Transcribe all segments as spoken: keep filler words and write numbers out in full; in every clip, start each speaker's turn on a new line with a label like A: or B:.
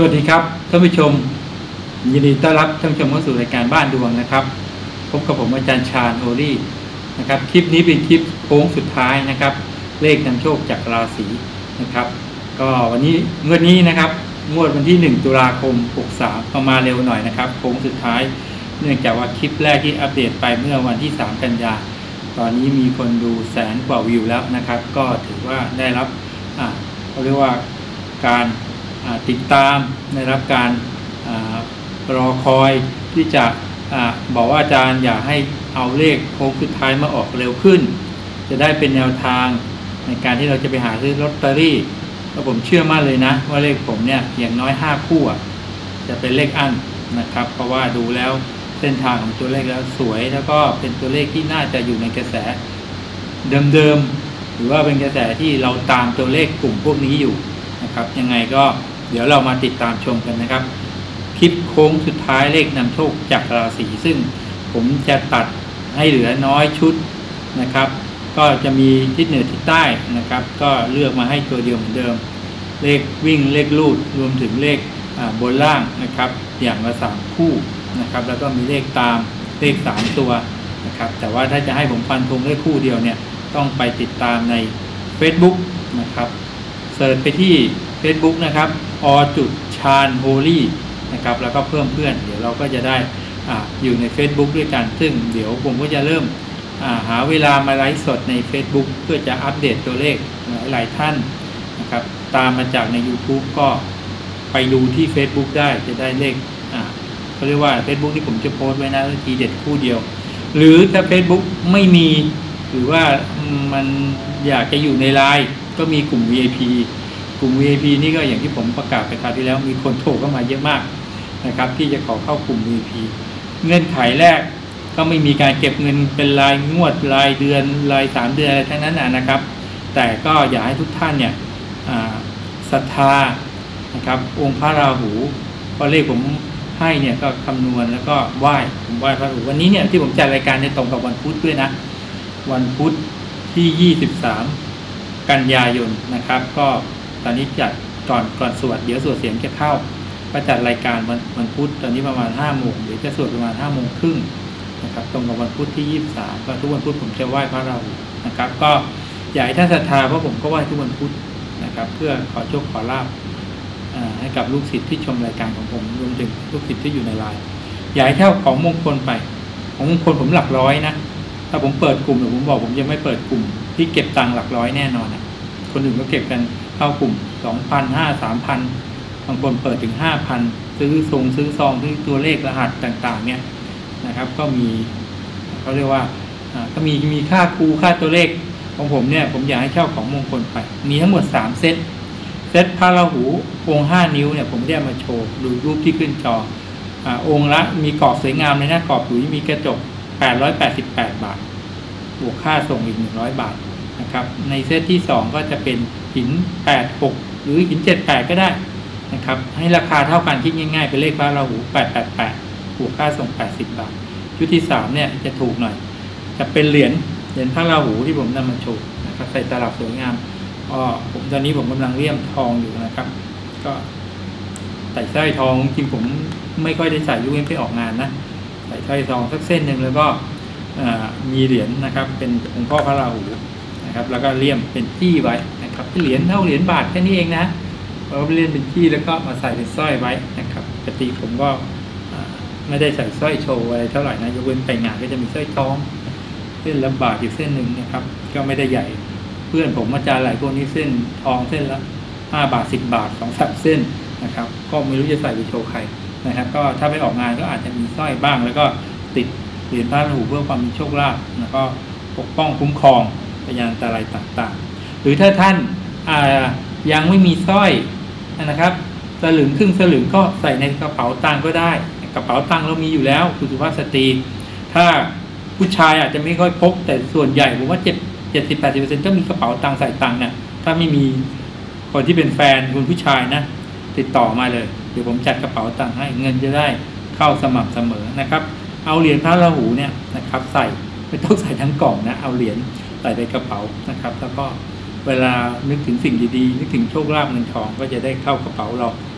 A: วัสดีครับท่านผู้ชมยินดีต้อนรับท่านผู้ชมเข้าสู่รายการบ้านดวงนะครับพบกับผมอาจารย์ชาญโอลี่นะครับคลิปนี้เป็นคลิปโค้งสุดท้ายนะครับเลขนำโชคจากราศีนะครับก็วันนี้งวดนี้นะครับงวดวันที่หนึ่งตุลาคมหกสามประมาณเร็วหน่อยนะครับโค้งสุดท้ายเนื่องจากว่าคลิปแรกที่อัปเดตไปเมื่อวันที่สามกันยาตอนนี้มีคนดูแสนกว่าวิวแล้วนะครับก็ถือว่าได้รับอ่าเขาเรียกว่าการติดตามได้รับการรอคอยที่จะอบอกว่าอาจารย์อยากให้เอาเลขโค้งสุดท้ายมาออกเร็วขึ้นจะได้เป็นแนวทางในการที่เราจะไปหาซื้อลอตเตอรี่แล้วผมเชื่อมั่นเลยนะว่าเลขผมเนี่ยอย่างน้อยห้าคู่จะเป็นเลขอั้นนะครับเพราะว่าดูแล้วเส้นทางของตัวเลขแล้วสวยแล้วก็เป็นตัวเลขที่น่าจะอยู่ในกระแสเดิมๆหรือว่าเป็นกระแสที่เราตามตัวเลขกลุ่มพวกนี้อยู่นะครับยังไงก็เดี๋ยวเรามาติดตามชมกันนะครับคลิปโค้งสุดท้ายเลขนำโชคจากราศีซึ่งผมจะตัดให้เหลือน้อยชุดนะครับก็จะมีทิศเหนือทิศใต้นะครับก็เลือกมาให้ตัวเดียวเหมือนเดิมเลขวิ่งเลขลูดรวมถึงเลขบนล่างนะครับอย่างละสามคู่นะครับแล้วก็มีเลขตามเลขสามตัวนะครับแต่ว่าถ้าจะให้ผมฟันธงเลขคู่เดียวเนี่ยต้องไปติดตามใน Facebook นะครับเสิร์ชไปที่ Facebook นะครับอจุดชาญโฮลี่นะครับแล้วก็เพิ่มเพื่อนเดี๋ยวเราก็จะได้ อ, อยู่ใน Facebook ด้วยกันซึ่งเดี๋ยวผมก็จะเริ่มหาเวลามาไลฟ์สดใน Facebook เพื่อจะอัปเดตตัวเลขหลายท่านนะครับตามมาจากใน YouTube ก็ไปดูที่ Facebook ได้จะได้เลขเขาเรียกว่า Facebook ที่ผมจะโพสต์ไว้นะทีเด็ดคู่เดียวหรือถ้า Facebook ไม่มีหรือว่ามันอยากจะอยู่ในไลน์ก็มีกลุ่ม วี ไอ พี กลุ่ม วี ไอ พี นี่ก็อย่างที่ผมประกาศไปคราวที่แล้วมีคนโทรเข้ามาเยอะมากนะครับที่จะขอเข้ากลุ่ม วี ไอ พี เงื่อนไขแรกก็ไม่มีการเก็บเงินเป็นรายงวดรายเดือนรายสามเดือนอะไรทั้งนั้นนะครับแต่ก็อยากให้ทุกท่านเนี่ยศรัทธานะครับองค์พระราหูเพราะเลขผมให้เนี่ยก็คำนวณแล้วก็ไหว้ผมไหว้พระราหูวันนี้เนี่ยที่ผมจัดรายการในตรงกับวันพุธด้วยนะวันพุธที่ยี่สิบสามกันยายนนะครับก็ตอนนี้จัดก่อนก่อนสวดเดี๋ยวสวดเสียงจะเข้าก็จัดรายการวันวันพุธตอนนี้ประมาณห้าโมงเดี๋ยวจะสวดประมาณห้าโมงครึ่งนะครับตรงกับวันพุธที่ยี่สิบสามก็ทุกวันพุธผมจะไหว้พระราหูนะครับก็อยากให้ท่านศรัทธาเพราะผมก็ไหว้ทุกวันพุธนะครับเพื่อขอโชคขอลาภให้กับลูกศิษย์ที่ชมรายการของผมรวมถึงลูกศิษย์ที่อยู่ในไลน์อยากให้เข้าของมงคลไปของมงคลผมหลักร้อยนะถ้าผมเปิดกลุ่มหรือผมบอกผมจะไม่เปิดกลุ่มที่เก็บตังค์หลักร้อยแน่นอนนะคนอื่นก็เก็บกันเข้ากลุ่ม สองพัน ห้าพัน สามพัน บางคนเปิดถึง ห้าพัน ซื้อทรงซื้อซองซื้อตัวเลขรหัสต่างๆเนี่ยนะครับก็มีเขาเรียกว่าก็มีมีค่าครูค่าตัวเลขของผมเนี่ยผมอยากให้เช่าของมงคลไปมีทั้งหมดสามเซตเซตพระราหูองค์ห้านิ้วเนี่ยผมได้มาโชว์ดูรูปที่ขึ้นจออ่าองค์ละมีกรอบสวยงามเลยนะกรอบหลุยมีกระจกแปดร้อยแปดสิบแปดบาทบวกค่าส่งอีกหนึ่งร้อยบาทนะครับในเซตที่สองก็จะเป็นหินแปดหกหรือหินเจ็ดแปดก็ได้นะครับให้ราคาเท่ากันคิดง่ายๆเป็นเลขพระราหูแปดแปดแปดบวกค่าส่งแปดสิบบาทชุดที่สามเนี่ยจะถูกหน่อยจะเป็นเหรียญเหรียญพระราหูที่ผมนำมาโชว์นะครับใส่ตลับสวยงามอ๋อผมตอนนี้ผมกำลังเลี่ยมทองอยู่นะครับก็ใส่สร้อยทองจริงผมไม่ค่อยได้ใส่ยกเว้นไปออกงานนะใส่สร้อยทองสักเส้นหนึ่งแล้วก็มีเหรียญนะครับเป็นองค์พ่อพระราหูนะครับแล้วก็เลี่ยมเป็นจี้ไว้นะครับเหรียญเท่าเหรียญบาทแค่นี้เองนะเราเลี่ยมเป็นจี้แล้วก็มาใส่เป็นสร้อยไว้นะครับปกติผมก็ไม่ได้ใส่สร้อยโชว์อะไรเท่าไหร่นะยกเว้นไปงานก็จะมีสร้อยทองเส้นละบาทอีกเส้นหนึ่งนะครับก็ไม่ได้ใหญ่เพื่อนผมอาจารย์หลายคนนี้เส้นทองเส้นละห้าบาทสิบบาทสองสามเส้นนะครับก็ไม่รู้จะใส่ไปโชว์ใครนะครับก็ถ้าไปออกงานก็อาจจะมีสร้อยบ้างแล้วก็ติดเหรียญพระราหูเพื่อความมีโชคลาภแล้วก็ปกป้องคุ้มครองพยานอันตรายต่างๆหรือถ้าท่านยังไม่มีสร้อยนะครับสลึงครึ่งสลึงก็ใส่ในกระเป๋าตังค์ก็ได้กระเป๋าตังค์เรามีอยู่แล้วคุณสุภาพสตรีถ้าผู้ชายอาจจะไม่ค่อยพกแต่ส่วนใหญ่ผมว่าเจ็ดเจ็ดสิบแปดสิบเปอร์เซ็นต์ก็มีกระเป๋าตังค์ใส่ตังค์เนี่ยถ้าไม่มีคนที่เป็นแฟนคุณผู้ชายนะติดต่อมาเลยเดี๋ยวผมจัดกระเป๋าตังค์ให้เงินจะได้เข้าสม่ำเสมอนะครับเอาเหรียญพระราหูเนี่ยนะครับใส่ไม่ต้องใส่ทั้งกล่องนะเอาเหรียญใส่ในกระเป๋านะครับแล้วก็เวลานึกถึงสิ่งดีๆนึกถึงโชคลาภเงินทองก็จะได้เข้ากระเป๋าเรา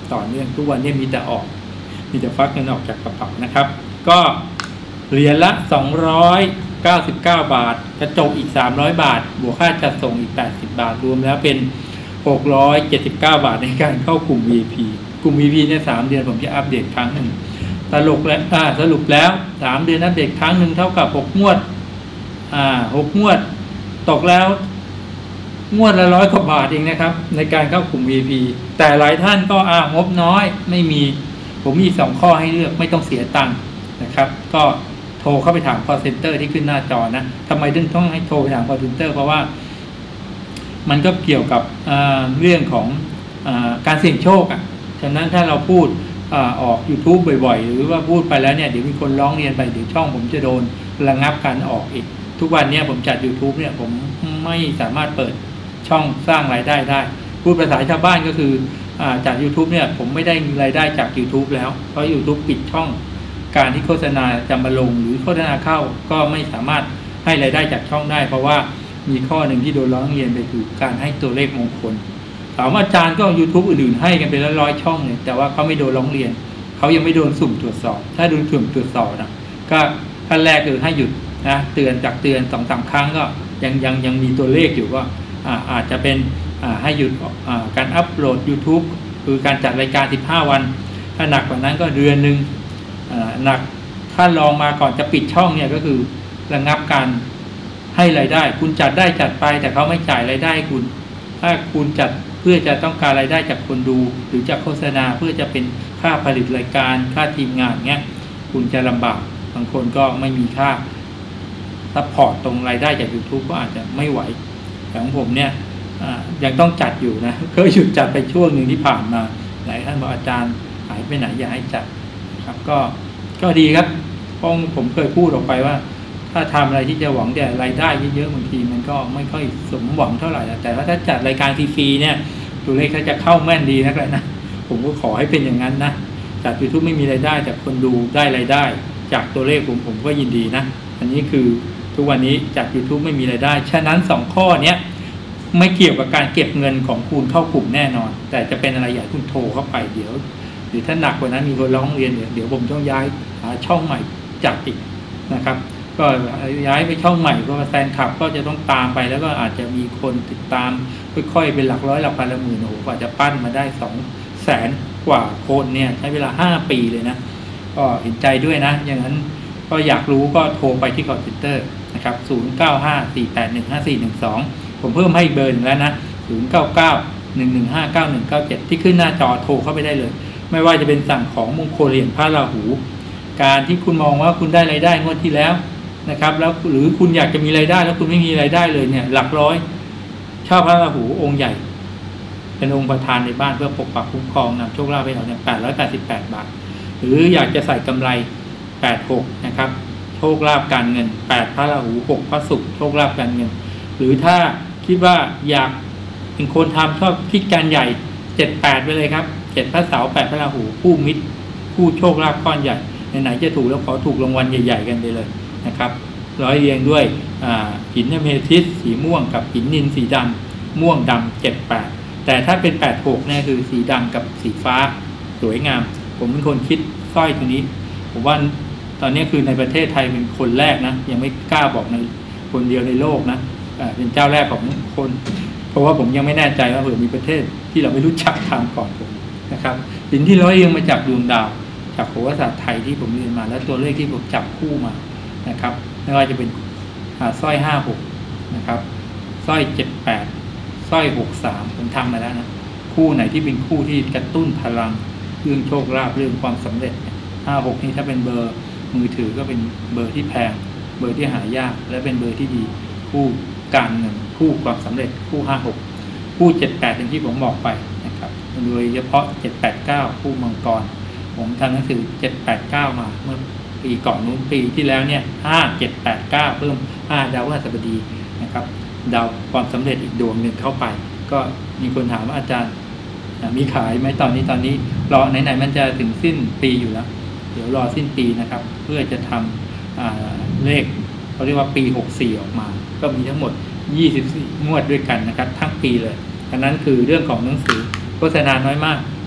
A: ต่อเนื่องทุกวันนี้มีแต่ออกมีแต่ฟักเงินออกจากกระเป๋านะครับก็เหรียญละสองร้อยเก้าสิบเก้าบาทกระจกอีกสามร้อยบาทบวกค่าจัดส่งอีกแปดสิบบาทรวมแล้วเป็นหกร้อยเจ็ดสิบเก้าบาทในการเข้ากลุ่ม วี ไอ พี กลุ่ม วี ไอ พี เนี่ยสามเดือนผมจะอัปเดตครั้งหนึ่งสรุปแล้วอ่าสรุปแล้วสามเดือนอัปเดตครั้งหนึ่งเท่ากับหกงวดอ่าหกงวดตกแล้วงวดละร้อยกว่าบาทเองนะครับในการเข้ากลุ่ม วี ไอ พี แต่หลายท่านก็อ่างบน้อยไม่มีผมมีสองข้อให้เลือกไม่ต้องเสียตังค์นะครับก็โทรเข้าไปถาม call center ที่ขึ้นหน้าจอนะทำไมถึงต้องให้โทรไปถาม call center เพราะว่ามันก็เกี่ยวกับเรื่องของอการเสี่ยงโชคอ่ะฉะนั้นถ้าเราพูดอออก YouTube บ่อยๆหรือว่าพูดไปแล้วเนี่ยเดี๋ยวมีคนร้องเรียนไปเดี๋ยวช่องผมจะโดนระงับการออกอีกทุกวันนี้ผมจัด YouTube เนี่ยผมไม่สามารถเปิดช่องสร้างรายได้ได้พูดภาษาชาวบ้านก็คือจาก YouTube เนี่ยผมไม่ได้รายได้จาก YouTube แล้วเพราะ YouTube ปิดช่องการที่โฆษณาจะมาลงหรือโฆษณาเข้าก็ไม่สามารถให้รายได้จากช่องได้เพราะว่ามีข้อหนึ่งที่โดนร้องเรียนไปคือการให้ตัวเลขมงคลถามว่าอาจารย์ก็ YouTube อื่นๆให้กันไปแล้วร้อยช่องเลยแต่ว่าเขาไม่โดนร้องเรียนเขายังไม่โดนสุ่มตรวจสอบถ้าโดนสุ่มตรวจสอบนะก็ขั้นแรกคือให้หยุดนะเตือนจากเตือนสองสามครั้งก็ยังยังยังมีตัวเลขอยู่ก็อาอาจจะเป็นให้หยุดการอัปโหลด YouTube คือการจัดรายการสิบห้าวันถ้าหนักกว่านั้นก็เดือนหนึ่งหนักถ้าลองมาก่อนจะปิดช่องเนี่ยก็คือระงับการให้รายได้คุณจัดได้จัดไปแต่เขาไม่จ่ายรายได้คุณถ้าคุณจัดเพื่อจะต้องการรายได้จากคนดูหรือจากโฆษณาเพื่อจะเป็นค่าผลิตรายการค่าทีมงานเงี้ยคุณจะลำบากบางคนก็ไม่มีค่าซัพพอร์ตตรงรายได้จาก YouTube ก็อาจจะไม่ไหวแต่ของผมเนี่ยยังต้องจัดอยู่นะเคยหยุดจัดไปช่วงหนึ่งที่ผ่านมาหลายท่านบอกอาจารย์หายไปไหนอย่าให้จัดครับก็ก็ดีครับเพราะผมเคยพูดออกไปว่าถ้าทำอะไรที่จะหวังแต่รายได้เยอะๆบางทีมันก็ไม่ค่อยสมหวังเท่าไหร่แต่ว่าถ้าจัดรายการฟรีๆเนี่ยตัวเลขเขาจะเข้าแม่นดีนักเลยนะผมก็ขอให้เป็นอย่างนั้นนะจาก YouTube ไม่มีรายได้จากคนดูได้รายได้จากตัวเลขผมผมก็ยินดีนะอันนี้คือทุกวันนี้จาก YouTube ไม่มีรายได้ฉะนั้นสองข้อเนี้ยไม่เกี่ยวกับการเก็บเงินของคุณเข้ากลุ่มแน่นอนแต่จะเป็นอะไรอยากคุณโทรเข้าไปเดี๋ยวหรือถ้าหนักกว่านั้นมีคนร้องเรียนเดี๋ยวเดี๋ยวผมต้องย้ายหาช่องใหม่จัดอีกนะครับก็ย้ายไปช่องใหม่เพราะว่าแฟนคลับก็จะต้องตามไปแล้วก็อาจจะมีคนติดตามค่อยๆเป็นหลักร้อยหลักพันหลักหมื่นโอ้โหกว่าจะปั้นมาได้สองแสนกว่าคนเนี่ยใช้เวลาห้าปีเลยนะก็เห็นใจด้วยนะอย่างนั้นก็อยากรู้ก็โทรไปที่ call center นะครับศูนย์ เก้า ห้า สี่ แปด หนึ่ง ห้า สี่ หนึ่ง สองผมเพิ่มให้เบอร์หนึ่งแล้วนะศูนย์ เก้า เก้า หนึ่ง หนึ่ง ห้า เก้า หนึ่ง เก้า เจ็ดที่ขึ้นหน้าจอโทรเข้าไปได้เลยไม่ว่าจะเป็นสั่งของมงคลเหรียญพระราหูการที่คุณมองว่าคุณได้รายได้งวดที่แล้วนะครับแล้วหรือคุณอยากจะมีรายได้แล้วคุณไม่มีรายได้เลยเนี่ยหลักร้อยเช่าพระราหูองค์ใหญ่เป็นองค์ประธานในบ้านเพื่อปกปักคุ้มครองนำโชคลาภให้เราเนี่ยแปดร้อยแปดสิบแปดบาทหรืออยากจะใส่กำไรแปดหกนะครับโชคลาภการเงินแปดพระราหูหกพระศุกร์โชคลาภการเงินหรือถ้าคิดว่าอยากเป็นคนทำชอบคิดการใหญ่เจ็ดแปดไปเลยครับเจ็ดพระเสาร์แปดพระราหูคู่มิตรคู่โชคลาภก้อนใหญ่ไหนๆจะถูกแล้วขอถูกรางวัลใหญ่ๆกันไปเลยนะครับร้อยเรียงด้วยหินเมทิสสีม่วงกับหินนิลสีดำม่วงดำเจ็ดแปดแต่ถ้าเป็นแปดหกเนี่ยคือสีดำกับสีฟ้าสวยงามผมเป็นคนคิดสร้อยตัวนี้ผมว่าตอนนี้คือในประเทศไทยเป็นคนแรกนะยังไม่กล้าบอกในคนเดียวในโลกนะเป็นเจ้าแรกของคนเพราะว่าผมยังไม่แน่ใจว่าเผื่อมีประเทศที่เราไม่รู้จักทำก่อนผมนะครับหินที่ร้อยเรียงมาจากดวงดาวจากโหราศาสตร์ไทยที่ผมเรียนมาและตัวเลขที่ผมจับคู่มานะครับไม่ว่าจะเป็นสร้อยห้าหกนะครับสร้อยเจ็ดแปดสร้อยหกสามผมทำมาแล้วนะคู่ไหนที่เป็นคู่ที่กระตุ้นพลังเรื่องโชคลาภเรื่องความสำเร็จห้าหกนี่ถ้าเป็นเบอร์มือถือก็เป็นเบอร์ที่แพงเบอร์ที่หายากและเป็นเบอร์ที่ดีคู่การเงินคู่ความสำเร็จคู่ห้าหกคู่เจ็ดแปดอย่างที่ผมบอกไปนะครับโดยเฉพาะเจ็ดแปดเก้าคู่มังกรผมทำหนังสือเจ็ดแปดเก้ามาเมื่อปีก่อนนู้นปีที่แล้วเนี่ยห้า เจ็ด แปด เก้าเพิ่มห้าดาวพฤหัสบดีนะครับดาวความสำเร็จอีกดวงหนึ่งเข้าไปก็มีคนถามว่าอาจารย์มีขายไหมตอนนี้ตอนนี้รอไหนๆมันจะถึงสิ้นปีอยู่แล้วเดี๋ยวรอสิ้นปีนะครับเพื่อจะทำเลขเขาเรียกว่าปีหกสี่ออกมาก็มีทั้งหมดยี่สิบสี่งวดด้วยกันนะครับทั้งปีเลยอันนั้นคือเรื่องของหนังสือโฆษณาน้อยมาก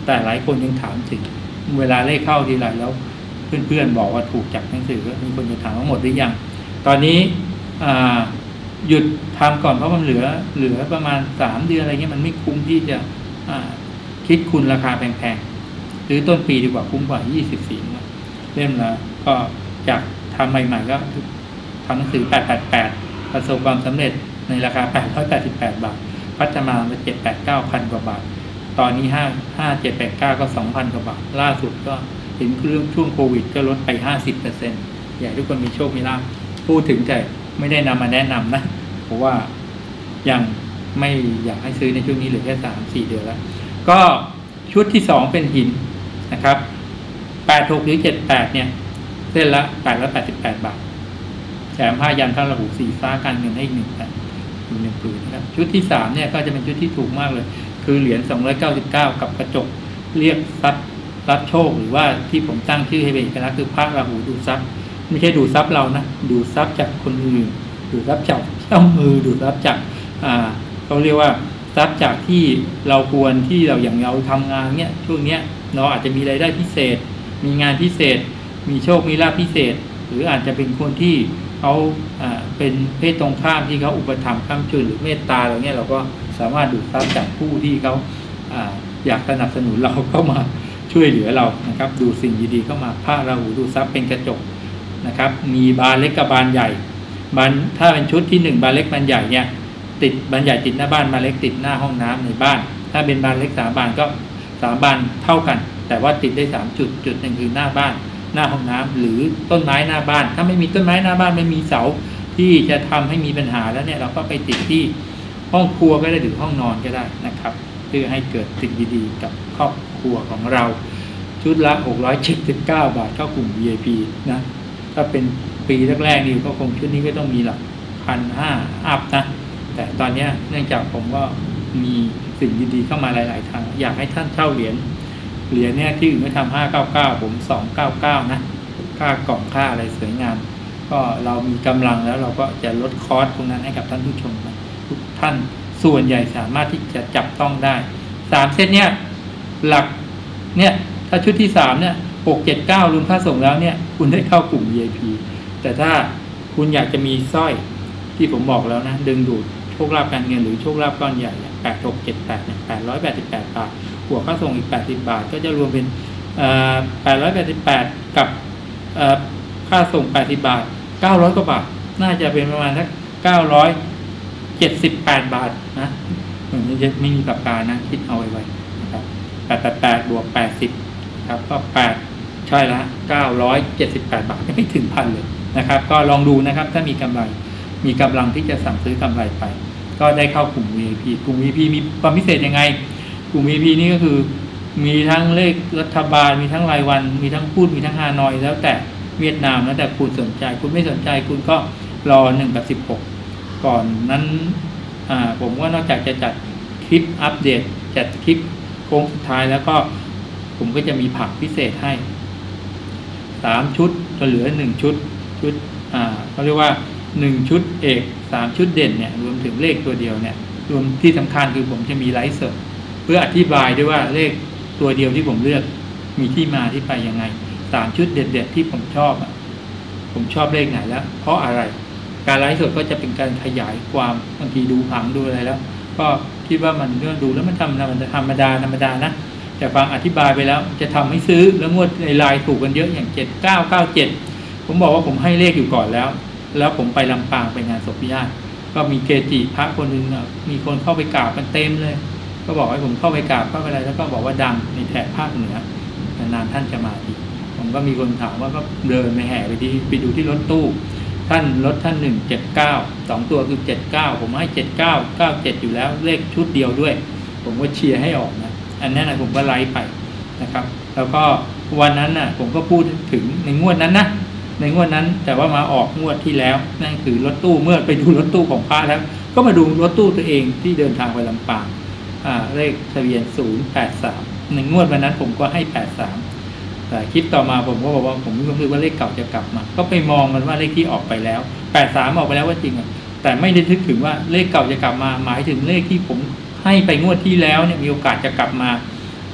A: แต่หลายคนยังถามถึงเวลาเลขเข้าทีไรแล้วเพื่อนๆบอกว่าถูกจากหนังสือมีคนจะถามว่าหมดหรือยังตอนนี้หยุดทำก่อนเพราะมันเหลือเหลือประมาณสามเดือนอะไรเงี้ยมันไม่คุ้มที่จะคิดคุณราคาแพงๆหรือต้นปีดีกว่าคุ้มกว่ายี่สิบสี่เล่มละก็จากทำใหม่ๆก็ทำหนังสือแปดแปดแปดประสบความสำเร็จในราคาแปดร้อยแปดสิบแปดบาทพัฒนามาเจ็ดแปดเก้าพันกว่าบาทตอนนี้ห้าห้าเจ็ดแปดเก้าก็สองพันกว่าบาทล่าสุดก็เห็นเรื่องช่วงโควิดก็ลดไปห้าสิบเปอร์เซ็นต์อยากให้ทุกคนมีโชคมีลาภพูดถึงแต่ไม่ได้นำมาแนะนำนะเพราะว่ายังไม่อยากให้ซื้อในช่วงนี้เหลือแค่สามสี่เดือนแล้วก็ชุดที่สองเป็นหินนะครับแปดหกหรือเจ็ดแปดเนี่ยเส้นละแปดร้อยแปดสิบแปดบาทแถมผ้ายันพระราหูสีฟ้าการเงินให้อีกหนึ่งแผ่นอีกหนึ่งผืนนะครับชุดที่สามเนี่ยก็จะเป็นชุดที่ถูกมากเลยคือเหรียญสองร้อยเก้าสิบเก้ากับกระจกเรียกทรัพย์รับโชคหรือว่าที่ผมตั้งชื่อให้เป็นเอกลักษณ์คือพระราหูดูทรัพย์ไม่ใช่ดูทรัพย์เรานะดูทรัพย์จากคนอื่นดูทรัพย์จากเจ้ามือดูทรัพย์จากอ่าเขาเรียกว่าทรัพย์จากที่เราควรที่เราอย่างเราทำงานเนี้ยช่วงเนี้ยเราอาจจะมีรายได้พิเศษมีงานพิเศษมีโชคมีลาภพิเศษหรืออาจจะเป็นคนที่เขาอ่าเป็นเพศตรงข้ามที่เขาอุปถัมภ์ค้ำจุนหรือเมตตาอะไรเงี้ยเราก็สามารถดูทรัพย์จากผู้ที่เขาอ่าอยากสนับสนุนเราเข้ามาช่วยเหลือเรานะครับดูสิ่งดีๆเข้ามาพระราหูดูทรัพย์เป็นกระจกนะครับมีบานเล็กกับบานใหญ่บานถ้าเป็นชุดที่หนึ่งบานเล็กบานใหญ่เนี่ยติดบานใหญ่ติดหน้าบ้านบานเล็กติดหน้าห้องน้ำในบ้านถ้าเป็นบานเล็กสามบานก็สามบานเท่ากันแต่ว่าติดได้สามจุดจุดหนึ่งคือหน้าบ้านหน้าห้องน้ำหรือต้นไม้หน้าบ้านถ้าไม่มีต้นไม้หน้าบ้านไม่มีเสาที่จะทำให้มีปัญหาแล้วเนี่ยเราก็ไปติดที่ห้องครัวก็ได้หรือห้องนอนก็ได้นะครับเพื่อให้เกิดสิ่งดีๆกับครอบครัวของเราชุดละหกร้อยเจ็ดสิบเก้าบาทเข้ากลุ่ม วี ไอ พี นะถ้าเป็นปีแรกๆนี่ก็คงชุดนี้ก็ต้องมีหลักพันห้าอัพนะแต่ตอนนี้เนื่องจากผมก็มีสิ่งดีๆเข้ามาหลายๆทางอยากให้ท่านเช่าเหรียญเหรียญเนี่ยที่อื่นก็ทำห้าเก้าเก้าผมสองเก้าเก้านะค่ากล่องค่าอะไรสวยงามก็เรามีกำลังแล้วเราก็จะลดคอสตรงนั้นให้กับท่านผู้ชมนะทุกท่านส่วนใหญ่สามารถที่จะจับต้องได้สามเซตเนี่ยหลักเนี่ยถ้าชุดที่สามเนี่ยหกเจ็ดเก้ารวมค่าส่งแล้วเนี่ยคุณได้เข้ากลุ่ม วี ไอ พี แต่ถ้าคุณอยากจะมีสร้อยที่ผมบอกแล้วนะดึงดูดโชคลาภการเงินหรือโชคลาภก้อนใหญ่แปดหกเจ็ดแปดเนี่ยแปดร้อยแปดสิบแปดบาทบวกค่าส่งอีกแปดสิบบาทก็จะรวมเป็นแปดร้อยแปดสิบแปดกับค่าส่งแปดสิบบาทเก้าร้อยกว่าบาทน่าจะเป็นประมาณสักเก้าร้อยเจ็ดสิบแปดบาทนะมันจะไม่มีปากกานะคิดเอาไว้นะครับแปดแปดแปดบวกแปดสิบครับก็แปดใช่ละเก้าร้อยเจ็ดสิบแปดบาทไม่ถึงพันเลยนะครับก็ลองดูนะครับถ้ามีกำไรมีกำลังที่จะสั่งซื้อกำไรไปก็ได้เข้ากลุ่ม วี ไอ พี กลุ่ม วี ไอ พี มีความพิเศษยังไงกลุ่ม วี ไอ พี นี่ก็คือมีทั้งเลขรัฐบาลมีทั้งรายวันมีทั้งพูดมีทั้งฮานอยแล้วแต่เวียดนามแล้วแต่คุณสนใจคุณไม่สนใจคุณก็รอหนึ่งกับสิบหกก่อนนั้นอ่าผมว่านอกจากจะจัดคลิปอัปเดตจัดคลิปโค้งสุดท้ายแล้วก็ผมก็จะมีผักพิเศษให้สามชุดก็เหลือหนึ่งชุดชุดอ่าเขาเรียกว่าหนึ่งชุดเอกสามชุดเด่นเนี่ยรวมถึงเลขตัวเดียวเนี่ยรวมที่สำคัญคือผมจะมีไลฟ์สดเพื่ออธิบายด้วยว่าเลขตัวเดียวที่ผมเลือกมีที่มาที่ไปยังไงสามชุดเด็ดๆที่ผมชอบอ่ะผมชอบเลขไหนแล้วเพราะอะไรการไลฟ์สดก็จะเป็นการขยายความบางทีดูผังดูอะไรแล้วก็คิดว่ามันเรื่องดูแล้วมันทำมันธรรมดาธรรมดานะแต่ฟังอธิบายไปแล้วจะทำให้ซื้อแล้วงวดในไลน์ถูกกันเยอะอย่างเจ็ดเก้าเก้าเจ็ดผมบอกว่าผมให้เลขอยู่ก่อนแล้วแล้วผมไปลำปางไปงานศพญาติก็มีเกจิพระคนหนึ่งมีคนเข้าไปกราบกันเต็มเลยก็บอกให้ผมเข้าไปกราบเข้าไปอะไรแล้วก็บอกว่าดังในแถบภาคเหนือนานๆท่านจะมาทีผมก็มีคนถามว่าก็เดินไปแห่ไปที่ไปดูที่รถตู้ท่านรถท่านหนึ่งเจ็ดเก้าสองตัวคือเจ็ดเก้าผมให้เจ็ดเก้าเก้าเจ็ดอยู่แล้วเลขชุดเดียวด้วยผมก็เชียร์ให้ออกนะอันนั้นนะผมก็ไลฟ์ไปนะครับแล้วก็วันนั้นน่ะผมก็พูดถึงในงวดนั้นนะในงวดนั้นแต่ว่ามาออกงวดที่แล้วนั่นคือรถตู้เมื่อไปดูรถตู้ของพระแล้วก็มาดูรถตู้ตัวเองที่เดินทางไปลำปางอ่าเลขทะเบียนศูนย์แปดสามในงวดวันนั้นผมก็ให้แปดสามแต่คลิปต่อมาผมก็บอกว่าผมก็คือว่าเลขเก่าจะกลับมาก็ไปมองกันว่าเลขที่ออกไปแล้วแปดสามออกไปแล้วว่าจริงอ่ะแต่ไม่ได้นึกถึงว่าเลขเก่าจะกลับมาหมายถึงเลขที่ผมให้ไปงวดที่แล้วเนี่ยมีโอกาสจะกลับมา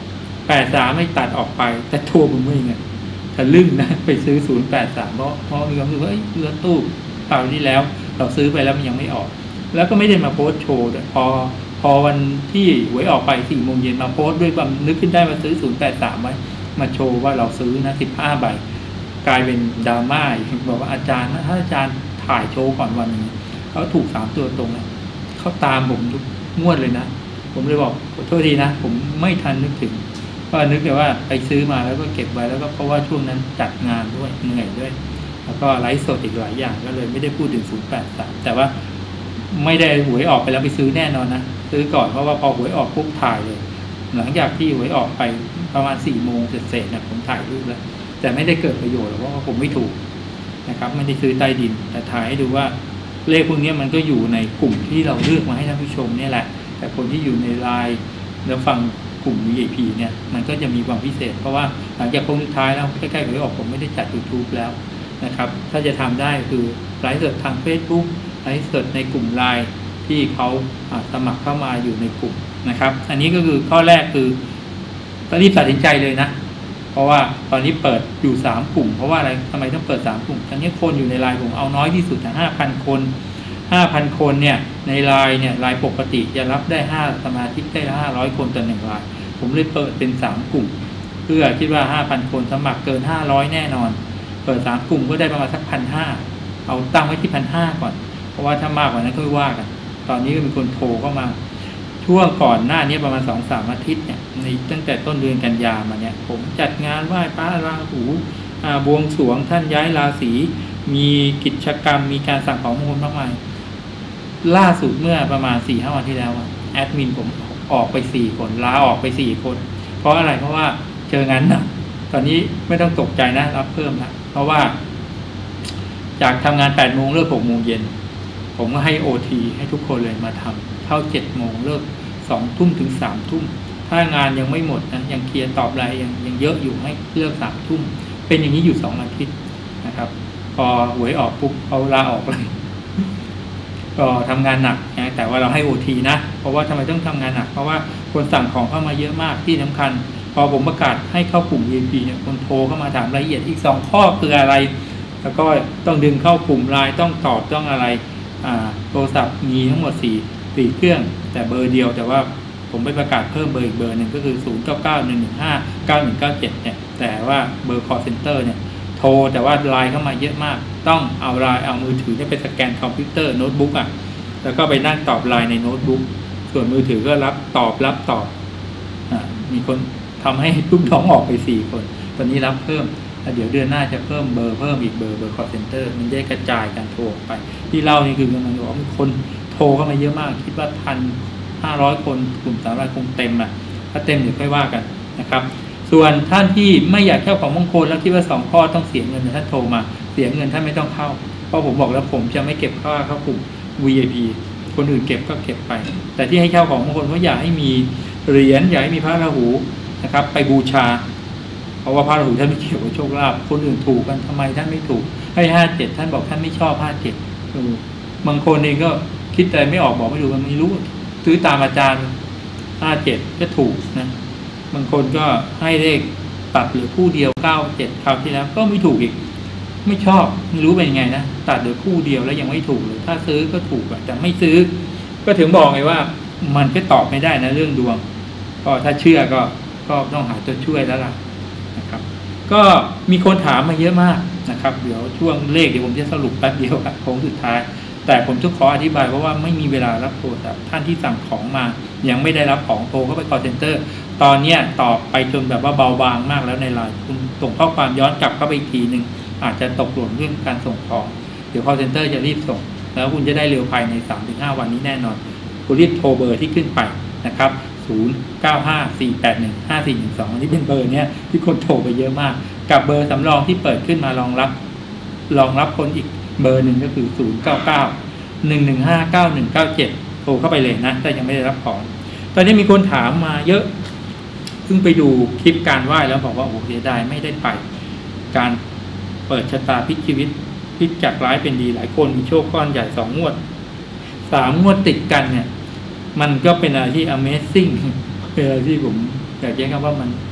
A: แปดสามไม่ตัดออกไปแต่โทรผมไม่ไงทะลึ่งนะไปซื้อศูนย์แปดสามเพราะเพราะมีความรู้สึกว่าเรือตู้คราวที่แล้วเราซื้อไปแล้วมันยังไม่ออกแล้วก็ไม่ได้มาโพสต์โชว์แต่พอพอวันที่หวยออกไปสี่โมงเย็นมาโพสต์ด้วยความนึกขึ้นได้มาซื้อศูนย์แปดสามไว้มาโชว์ว่าเราซื้อนะสิบห้าใบกลายเป็นดราม่าบอกว่าอาจารย์ถ้าอาจารย์ถ่ายโชว์ก่อนวันนี้เขาถูกสามตัวตรงเลยเขาตามผมทุกงวดเลยนะผมเลยบอกขอโทษทีนะผมไม่ทันนึกถึงก็นึกแต่ว่าไปซื้อมาแล้วก็เก็บไว้แล้วก็เพราะว่าช่วงนั้นจัดงานด้วยเหนื่อยด้วยแล้วก็ไลฟ์สดอีกหลายอย่างก็เลยไม่ได้พูดถึงศูนย์แปดสามแต่ว่าไม่ได้หวยออกไปแล้วไปซื้อแน่นอนนะซื้อก่อนเพราะว่าพอหวยออกปุ๊บถ่ายเลยหลังจากที่หวยออกไปประมาณสี่โมงเสร็จๆนะผมถ่ายรูปแล้วแต่ไม่ได้เกิดประโยชน์หรอกเพราะว่าผมไม่ถูกนะครับไม่ได้ซื้อใต้ดินแต่ถ่ายให้ดูว่าเลขพวกนี้มันก็อยู่ในกลุ่มที่เราเลือกมาให้ท่านผู้ชมนี่แหละแต่คนที่อยู่ในไลน์แล้วฟังกลุ่ม วี ไอ พี เนี่ยมันก็จะมีความพิเศษเพราะว่าหลังจากโค้งสุดท้ายแล้วใกล้ๆหวยออกผมไม่ได้จัด YouTube แล้วนะครับถ้าจะทำได้คือไลฟ์สดทาง Facebook ไลฟ์สดในกลุ่มไลน์ที่เขาสมัครเข้ามาอยู่ในกลุ่มนะครับอันนี้ก็คือข้อแรกคือต้องรีบตัดสินใจเลยนะเพราะว่าตอนนี้เปิดอยู่สามกลุ่มเพราะว่าอะไรทำไมต้องเปิดสามกลุ่มตอนนี้คนอยู่ในไลน์ผมเอาน้อยที่สุดนะ ห้าพัน คน ห้าพัน คนเนี่ยในไลน์เนี่ยไลน์ปกติจะรับได้ห้าสมาชิกได้ห้าร้อยคนต่อหนึ่งไลน์ผมเลยเปิดเป็นสามกลุ่มเพื่อคิดว่า ห้าพัน คนสมัครเกินห้าร้อยแน่นอนเปิดสามกลุ่มก็ได้ประมาณสัก หนึ่งพันห้าร้อย เอาตั้งไว้ที่ หนึ่งพันห้าร้อย ก่อนเพราะว่าถ้ามากกว่านั้นก็ว่ากันตอนนี้ก็มีคนโทรเข้ามาช่วงก่อนหน้านี้ประมาณ สองถึงสาม อาทิตย์เนี่ยในตั้งแต่ต้นเดือนกันยามาเนี่ยผมจัดงานไหว้พระราหูบวงสรวงท่านย้ายราศีมีกิจกรรมมีการสั่งของมงคลมากมายล่าสุดเมื่อประมาณ สี่ถึงห้า วันที่แล้วแอดมินผมออกไปสี่คนลาออกไปสี่คนเพราะอะไรเพราะว่าเจองานหนักตอนนี้ไม่ต้องตกใจนะรับเพิ่มนะเพราะว่าจากทำงาน แปดโมงเลิก หกโมงเย็นผมก็ให้ โอ ที ให้ทุกคนเลยมาทำเข้า เจ็ดโมงเลิก สองทุ่มถึง สามทุ่มถ้างานยังไม่หมดนะยังเคลียร์ตอบไลน์ยังยังเยอะอยู่ให้เลิก สามทุ่มเป็นอย่างนี้อยู่สองอาทิตย์นะครับพอหวยออกปุ๊บเอาลาออกเลยก็ทำงานหนักนะแต่ว่าเราให้ โอ ที นะเพราะว่าทำไมต้องทำงานหนักเพราะว่าคนสั่งของเข้ามาเยอะมากที่สำคัญพอผมประกาศให้เข้ากลุ่ม วี ไอ พี เนี่ยคนโทรเข้ามาถามรายละเอียดอีกสองข้อคืออะไรแล้วก็ต้องดึงเข้ากลุ่มไลน์ต้องตอบต้องอะไรอ่าโทรศัพท์มีทั้งหมดสี่สี่เครื่องแต่เบอร์เดียวแต่ว่าผมไปประกาศเพิ่มเบอร์อีกเบอร์หนึ่งก็คือศูนย์ เก้า เก้า หนึ่ง หนึ่ง ห้า เก้า หนึ่ง เก้า เจ็ดเนี่ยแต่ว่าเบอร์ call center เนี่ยโทรแต่ว่าไลน์เข้ามาเยอะมากต้องเอาไลน์เอามือถือเนี่ยไปสแกนคอมพิวเตอร์โน้ตบุ๊กอ่ะแล้วก็ไปนั่งตอบไลน์ในโน้ตบุ๊กส่วนมือถือก็รับตอบรับตอบอ่ามีคนทำให้ลูกน้องออกไปสี่คนตอนนี้รับเพิ่มเดี๋ยวเดือนหน้าจะเพิ่มเบอร์เพิ่มอีกเบอร์เบอร์ call center มันได้กระจายการโทรไปที่เล่านี่คือกำลังบอกว่ามีคนโทรเข้ามาเยอะมากคิดว่าพันห้าร้อยคนกลุ่มสามรายคงเต็มอ่ะถ้าเต็มเดี๋ยวค่อยว่ากันนะครับส่วนท่านที่ไม่อยากเข้าของมงคลแล้วคิดว่าสองข้อต้องเสียเงินท่านโทรมาเสียเงินท่านไม่ต้องเข้าเพราะผมบอกแล้วผมจะไม่เก็บค่าเข้ากลุ่ม วี ไอ พี คนอื่นเก็บก็เก็บไปแต่ที่ให้เข้าของมงคลเพราะอยากให้มีเหรียญอยากให้มีพระราหูนะครับไปบูชาเพราะว่าพระราหูท่านไม่เกี่ยวกับโชคลาภคนอื่นถูกกันทำไมท่านไม่ถูกให้ห้าเจ็ดท่านบอกท่านไม่ชอบห้าเจ็ดเออบางคนเองก็คิดอะไรไม่ออกบอกไม่รู้มันไม่รู้ซื้อตามอาจารย์ห้าเจ็ดก็ถูกนะบางคนก็ให้เลขตัดเหลือคู่เดียวเก้าเจ็ดคราวที่แล้วก็ไม่ถูกอีกไม่ชอบไม่รู้เป็นยังไงนะตัดเหลือคู่เดียวแล้วยังไม่ถูกเลยถ้าซื้อก็ถูกแต่ไม่ซื้อก็ถึงบอกไงว่ามันก็ตอบไม่ได้นะเรื่องดวงก็ถ้าเชื่อก็ก็ต้องหาตัวช่วยแล้วล่ะนะครับก็มีคนถามมาเยอะมากนะครับเดี๋ยวช่วงเลขเดี๋ยวผมจะสรุปแป๊บเดียวครับโค้งสุดท้ายแต่ผมจะขออธิบายเพราะว่าไม่มีเวลารับโทรศัพท์ท่านที่สั่งของมายังไม่ได้รับของโทรเข้าไป call center ตอนนี้ตอบไปจนแบบว่าเบาบางมากแล้วในไลน์คุณส่งข้อความย้อนกลับเข้าไปอีกทีหนึ่งอาจจะตกหล่นเรื่องการส่งของเดี๋ยว call center จะรีบส่งแล้วคุณจะได้เร็วภายใน สามถึงห้า วันนี้แน่นอนคุณรีบโทรเบอร์ที่ขึ้นไปนะครับศูนย์ เก้า ห้า สี่ แปด หนึ่ง ห้า สี่ หนึ่ง สองอันนี้เป็นเบอร์เนี้ยที่คนโทรไปเยอะมากกับเบอร์สำรองที่เปิดขึ้นมารองรับรองรับคนอีกเบอร์หนึ่งก็คือศูนย์ เก้า เก้า หนึ่ง หนึ่ง ห้า เก้า หนึ่ง เก้า เจ็ดโทรเข้าไปเลยนะถ้ายังไม่ได้รับของตอนนี้มีคนถามมาเยอะเพิ่งไปดูคลิปการไหว้แล้วบอกว่าโอ้เสียดายไม่ได้ไปการเปิดชะตาพลิกชีวิตพลิกจากร้ายเป็นดีหลายคนมีโชคก้อนใหญ่สองงวดสามงวดติดกันเนี่ยมันก็เป็นอะไรที่ Amazing เป็นอะไรที่ผมอยากเรียกว่ามัน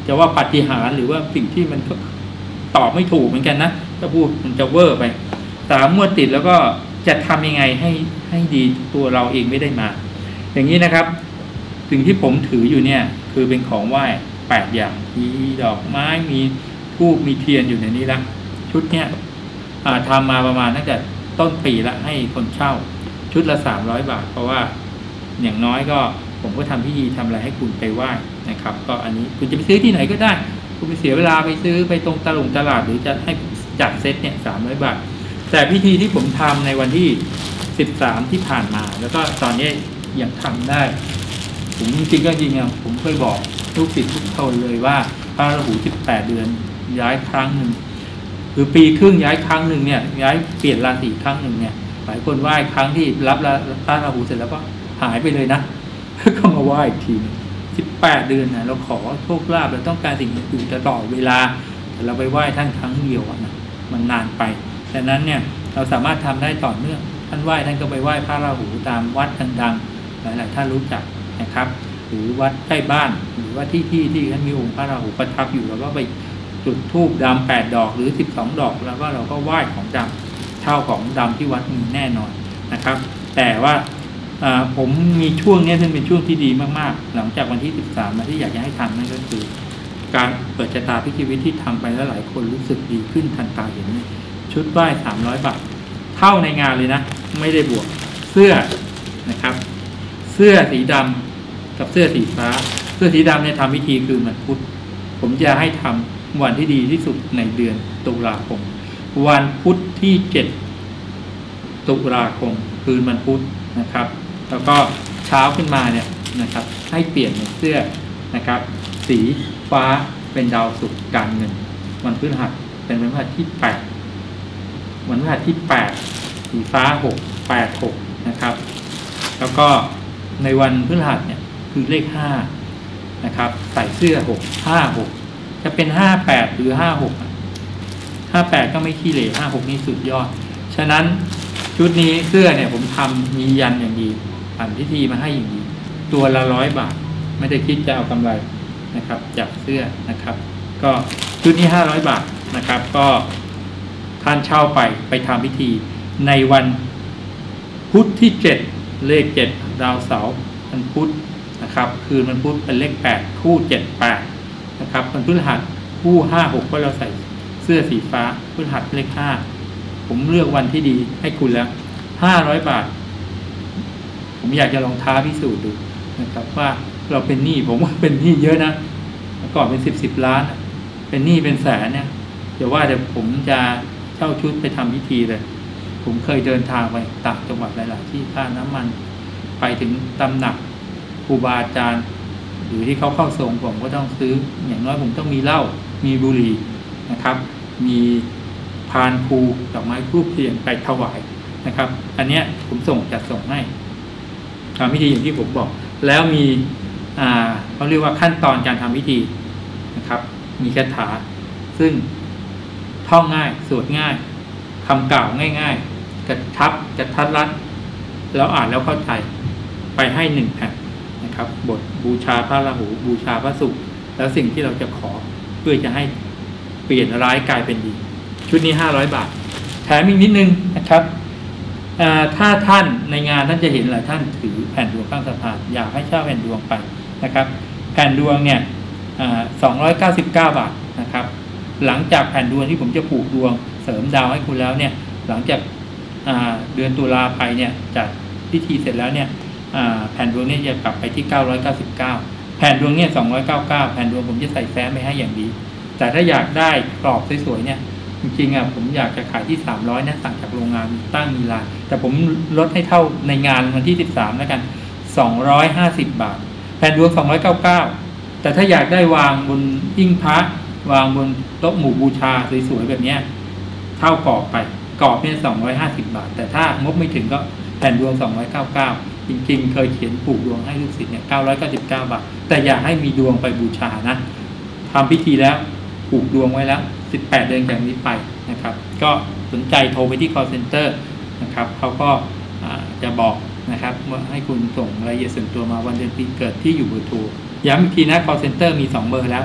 A: จะว่าปาฏิหาริย์หรือว่าสิ่งที่มันก็ตอบไม่ถูกเหมือนกันนะถ้าพูดมันจะเวอร์ไปสามงวดติดแล้วก็จะทำยังไงให้ให้ดีตัวเราเองไม่ได้มาอย่างนี้นะครับสิ่งที่ผมถืออยู่เนี่ยคือเป็นของไหว้แปดอย่างมีดอกไม้มีธูปมีเทียนอยู่ในนี้ละชุดเนี้ยทำมาประมาณตั้งแต่ต้นปีละให้คนเช่าชุดละสามร้อยบาทเพราะว่าอย่างน้อยก็ผมก็ทำพิธีทำอะไรให้คุณไปไหว้นะครับก็อันนี้คุณจะไปซื้อที่ไหนก็ได้คุณไปเสียเวลาไปซื้อไปตรงตลาดตลาดหรือจะให้จัดเซตเนี่ยสามร้อยบาทแต่พิธีที่ผมทำในวันที่สิบสามที่ผ่านมาแล้วก็ตอนนี้ยังทำได้ผมจริงๆก็จริงอ่ะผมเคยบอกลูกศิษย์ทุกคนเลยว่าพระราหูสิบแปดเดือนย้ายครั้งหนึ่งหรือปีครึ่งย้ายครั้งหนึ่งเนี่ยย้ายเปลี่ยนราศีครั้งหนึ่งเนี่ยหลายคนไหว้ครั้งที่รับพระราหูเสร็จแล้วก็หายไปเลยนะก็มาไหว้อีกทีสิบแปดเดือนนะเราขอโชคลาภเราต้องการสิ่งอื่นตลอดเวลาแต่เราไปไหว้ท่านครั้งเดียวนะมันนานไปดังนั้นเนี่ยเราสามารถทำได้ต่อเนื่องท่านไหว้ท่านก็ไปไหว้พระราหูตามวัดดังๆหลายๆท่านรู้จักนะครับหรือวัดใกล้บ้านหรือว่าที่ที่ที่ท่านมีองค์พระราหูประทับอยู่เราก็ไปจุดธูปดำแปดดอกหรือสิบสองดอกแล้วก็เราก็ไหว้ของดำเท่าของดำที่วัดมีแน่นอนนะครับแต่ว่าผมมีช่วงนี้ซึ่งเป็นช่วงที่ดีมากๆหลังจากวันที่สิบสามมาที่อยากจะให้ทำนั่นก็คือการเปิดชะตาพิธีวิธีทำไปแล้วหลายคนรู้สึกดีขึ้นทันตาเห็นชุดไหว้สามร้อยบาทเท่าในงานเลยนะไม่ได้บวกเสื้อนะครับเสื้อสีดำกับเสื้อสีฟ้าเสื้อสีดำเนี่ยทำพิธีคือวันพุธผมจะให้ทำวันที่ดีที่สุดในเดือนตุลาคมวันพุธที่เจ็ดตุลาคมคืนวันพุธนะครับแล้วก็เช้าขึ้นมาเนี่ยนะครับให้เปลี่ยนเสื้อนะครับสีฟ้าเป็นดาวศุกร์การเงินวันพฤหัสเป็นวันพฤหัสที่แปดวันพฤหัสที่แปดสีฟ้าหกแปดหกนะครับแล้วก็ในวันพฤหัสเนี่ยคือเลขห้านะครับใส่เสื้อหกห้าหกจะเป็นห้าแปดหรือห้าหกห้าแปดก็ไม่ขี้เหร่ห้าหกนี่สุดยอดฉะนั้นชุดนี้เสื้อเนี่ยผมทำมียันอย่างดีผ่านพิธีมาให้อย่างดีตัวละร้อยบาทไม่ได้คิดจะเอากำไรนะครับจากเสื้อนะครับก็ชุดนี้ห้าร้อยบาทนะครับก็ท่านเช่าไปไปทำพิธีในวันพุธที่เจ็ดเลขเจ็ดดาวเสาร์วันพุธนะครับคืนวันพุธเป็นเลขแปดคู่เจ็ดแปดนะครับวันพฤหัสคู่ห้าหกก็เราใส่เสื้อสีฟ้าพฤหัสเลขห้าผมเลือกวันที่ดีให้คุณแล้วห้าร้อยบาทผมอยากจะลองท้าพิสูจน์ดูนะครับว่าเราเป็นหนี้ผมว่าเป็นหนี้เยอะนะเมื่อก่อนเป็นสิบสิบล้านเป็นหนี้เป็นแสนเนี่ยเดี๋ยวว่าเดี๋ยวผมจะเช่าชุดไปทำพิธีเลยผมเคยเดินทางไปต่างจังหวัดหลายๆที่ค่าน้ำมันไปถึงตำหนักครูบาอาจารย์หรือที่เขาเข้าทรงผมก็ต้องซื้ออย่างน้อยผมต้องมีเหล้ามีบุหรี่นะครับมีพานครูดอกไม้ธูปเทียนไปถวายนะครับอันเนี้ยผมส่งจัดส่งให้ทำพิธีอย่างที่ผมบอกแล้วมีอ่าเขาเรียกว่าขั้นตอนการทำพิธีนะครับมีคาถาซึ่งท่องง่ายสวดง่ายคำกล่าวง่ายๆกระทับกระทัดรัดแล้วอ่านแล้วเข้าใจไปให้หนึ่งแผ่นนะครับบทบูชาพระราหูบูชาพระศุกร์แล้วสิ่งที่เราจะขอเพื่อจะให้เปลี่ยนร้ายกลายเป็นดีชุดนี้ห้าร้อยบาทแถมอีกนิดนึงนะครับถ้าท่านในงานท่านจะเห็นหลายท่านถือแผ่นดวงข้างสะพานอยากให้เช่าแผ่นดวงไปนะครับแผ่นดวงเนี่ยสองร้อยเก้าสิบเก้าบาทนะครับหลังจากแผ่นดวงที่ผมจะผูกดวงเสริมดาวให้คุณแล้วเนี่ยหลังจากเดือนตุลาไปเนี่ยจัดพิธีเสร็จแล้วเนี่ยแผ่นดวงนี้จะกลับไปที่เก้าร้อยเก้าสิบเก้าแผ่นดวงเนี่ยสองร้อยเก้าสิบเก้าแผ่นดวงผมจะใส่แฟ้มไปให้อย่างดีแต่ถ้าอยากได้กรอบสวยๆเนี่ยจริงๆอ่ะผมอยากจะขายที่สามร้อยนะสั่งจากโรงงานตั้งมีร้านแต่ผมลดให้เท่าในงานวันที่สิบสามแล้วกันสองร้อยห้าสิบบาทแผ่นดวงสองร้อยเก้าสิบเก้าแต่ถ้าอยากได้วางบนหิ้งพระวางบนโต๊ะหมู่บูชาสวยๆแบบนี้เท่ากรอบไปกรอบเนี่ยสองร้อยห้าสิบบาทแต่ถ้างบไม่ถึงก็แผ่นดวงสองร้อยเก้าสิบเก้าจริงๆเคยเขียนผูกดวงให้ลูกศิษย์เนี่ยเก้าร้อยเก้าสิบเก้าบาทแต่อยากให้มีดวงไปบูชานะทำพิธีแล้วผูกดวงไว้แล้วสิบแปดเดือนจากนี้ไปนะครับก็สนใจโทรไปที่ call center นะครับเขาก็จะบอกนะครับว่าให้คุณส่งรายละเอียดส่วนตัวมาวันเดือนปีเกิดที่อยู่เบอร์โทรย้ำอีกทีนะ call center มีสองเบอร์แล้ว